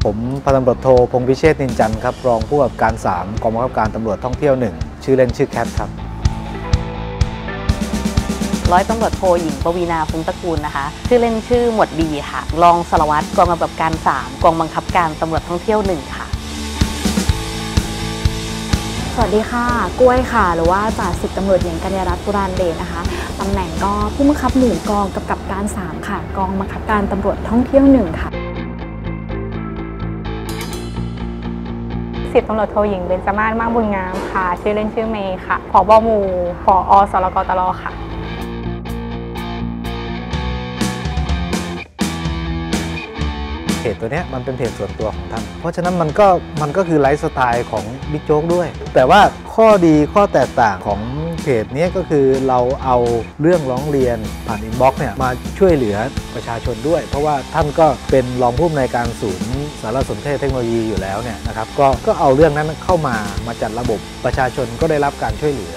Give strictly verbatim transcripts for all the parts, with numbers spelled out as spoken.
ผมพันตำรวจโทพงษ์พิเชษฐ์นินจันทร์ครับรองผู้กำกับการสามกองบังคับการตำรวจท่องเที่ยวหนึ่งชื่อเล่นชื่อแคทครับร้อยตำรวจโทหญิงปวีณาฟุ้งตระกูลนะคะชื่อเล่นชื่อหมวดบีค่ะรองสารวัตรกองกำกับการสามกองบังคับการตำรวจท่องเที่ยวหนึ่งค่ะสวัสดีค่ะกล้วยค่ะหรือว่าจ่าสิบตำรวจหญิงกัญญารัตน์ ปุราญเดชนะคะตำแหน่งก็ผู้บังคับหมู่กองกำกับการสามค่ะกองบังคับการตำรวจท่องเที่ยวหนึ่งค่ะสิบตำรวจโทหญิงเบญจมาศ มากบุญงามค่ะชื่อเล่นชื่อเมย์ค่ะผบ.หมู่ผอ.สรกตรค่ะเพจตัวนี้มันเป็นเพจส่วนตัวของท่านเพราะฉะนั้นมันก็มันก็คือไลฟ์สไตล์ของบิ๊กโจ๊กด้วยแต่ว่าข้อดีข้อแตกต่างของเพจนี้ก็คือเราเอาเรื่องร้องเรียนผ่านอินบ็อกซ์เนี่ยมาช่วยเหลือประชาชนด้วยเพราะว่าท่านก็เป็นรองผู้อำนวยการศูนย์สารสนเทศเทคโนโลยีอยู่แล้วเนี่ยนะครับก็ก็เอาเรื่องนั้นเข้ามามาจัดระบบประชาชนก็ได้รับการช่วยเหลือ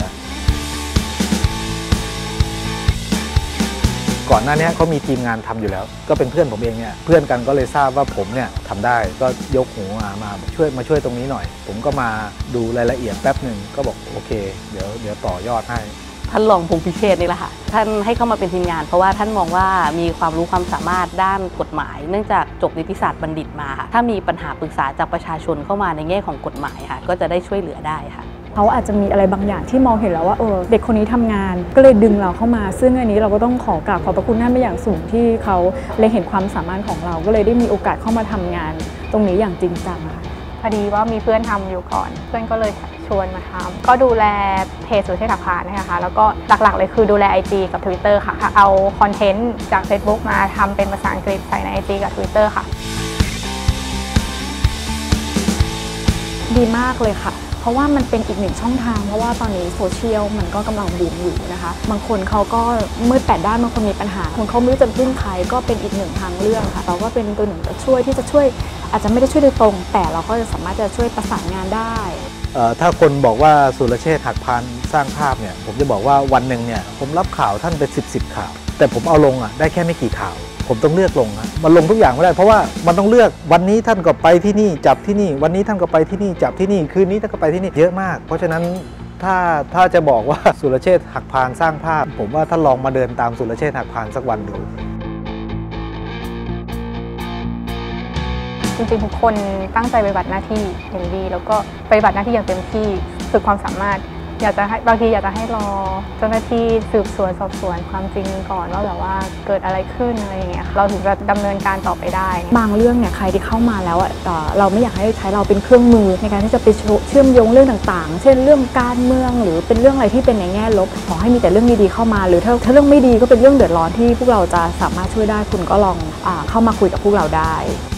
ก่อนหน้านี้เขามีทีมงานทำอยู่แล้วก็เป็นเพื่อนผมเองเนี่ยเพื่อนกันก็เลยทราบว่าผมเนี่ยทำได้ก็ยกหูมามาช่วยมาช่วยตรงนี้หน่อยผมก็มาดูรายละเอียดแป๊บหนึ่งก็บอกโอเคเดี๋ยวเดี๋ยวต่อยอดให้ท่านรองพงษ์พิเชษฐ์นี่แหละค่ะท่านให้เข้ามาเป็นทีมงานเพราะว่าท่านมองว่ามีความรู้ความสามารถด้านกฎหมายเนื่องจากจบนิติศาสตร์บัณฑิตมาค่ะถ้ามีปัญหาปรึกษาจากประชาชนเข้ามาในแง่ของกฎหมายค่ะก็จะได้ช่วยเหลือได้ค่ะเขาอาจจะมีอะไรบางอย่างที่มองเห็นแล้วว่าเออเด็กคนนี้ทำงานก็เลยดึงเราเข้ามาซึ่งอันนี้เราก็ต้องขอกราบขอบพระคุณท่านเป็นอย่างสูงที่เขาเล็งเห็นความสามารถของเราก็เลยได้มีโอกาสเข้ามาทำงานตรงนี้อย่างจริงจังค่ะพอดีว่ามีเพื่อนทำอยู่ก่อนเพื่อนก็เลยชวนมาทำก็ดูแลเพจสุรเชษฐ์ หักพานนะคะแล้วก็หลักๆเลยคือดูแล ไอ จี กับ ทวิตเตอร์ ค่ะเอาคอนเทนต์จาก เฟซบุ๊ก มาทำเป็นภาษาอังกฤษใส่ใน ไอ จี กับ ทวิตเตอร์ ค่ะดีมากเลยค่ะเพราะว่ามันเป็นอีกหนึ่งช่องทางเพราะว่าตอนนี้โซเชียลมันก็กำลังบูมอยู่นะคะบางคนเขาก็มืดแปดด้านบางคนมีปัญหาคนเขาไม่รู้จะพึ่งใครก็เป็นอีกหนึ่งทางเลือกค่ะเราก็เป็นตัวหนึ่งจะช่วยที่จะช่วยอาจจะไม่ได้ช่วยโดยตรงแต่เราก็จะสามารถจะช่วยประสานงานได้ถ้าคนบอกว่าสุรเชษฐ์ หักพานสร้างภาพเนี่ยผมจะบอกว่าวันหนึ่งเนี่ยผมรับข่าวท่านเป็นสิบสิบข่าวแต่ผมเอาลงอ่ะได้แค่ไม่กี่ข่าวผมต้องเลือกลงนะมันลงทุกอย่างไม่ได้เพราะว่ามันต้องเลือกวันนี้ท่านก็ไปที่นี่จับที่นี่วันนี้ท่านก็ไปที่นี่จับที่นี่คืนนี้ท่านก็ไปที่นี่เยอะมากเพราะฉะนั้นถ้าถ้าจะบอกว่าสุรเชษฐ์ หักพานสร้างภาพผมว่าท่านลองมาเดินตามสุรเชษฐ์ หักพานสักวันดูจริงๆทุกคนตั้งใจปฏิบัติหน้าที่อย่างดีแล้วก็ปฏิบัติหน้าที่อย่างเต็มที่สุดความสามารถอยากจะให้บางทีอยากจะให้รอเจ้าหน้าที่สืบสวนสอบสวนความจริงก่อนว่าแบบว่าเกิดอะไรขึ้นอะไรอย่างเงี้ยเราถึงจะดำเนินการต่อไปได้บางเรื่องเนี่ยใครที่เข้ามาแล้วอ่ะเราไม่อยากให้ใช้เราเป็นเครื่องมือในการที่จะไปเชื่อมโยงเรื่องต่างๆเช่นเรื่องการเมืองหรือเป็นเรื่องอะไรที่เป็นในแง่ลบขอให้มีแต่เรื่องดีๆเข้ามาหรือถ้าถ้าเรื่องไม่ดีก็เป็นเรื่องเดือดร้อนที่พวกเราจะสามารถช่วยได้คุณก็ลองเข้ามาคุยกับพวกเราได้